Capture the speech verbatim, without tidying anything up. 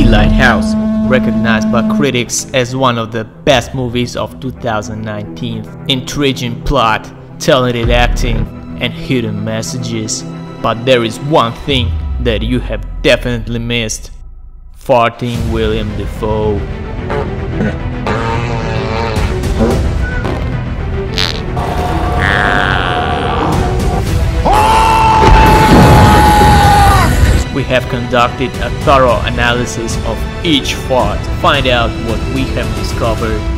Lighthouse, recognized by critics as one of the best movies of two thousand nineteen. Intriguing plot, talented acting, and hidden messages. But there is one thing that you have definitely missed: farting William Dafoe. We have conducted a thorough analysis of each fart to find out what we have discovered.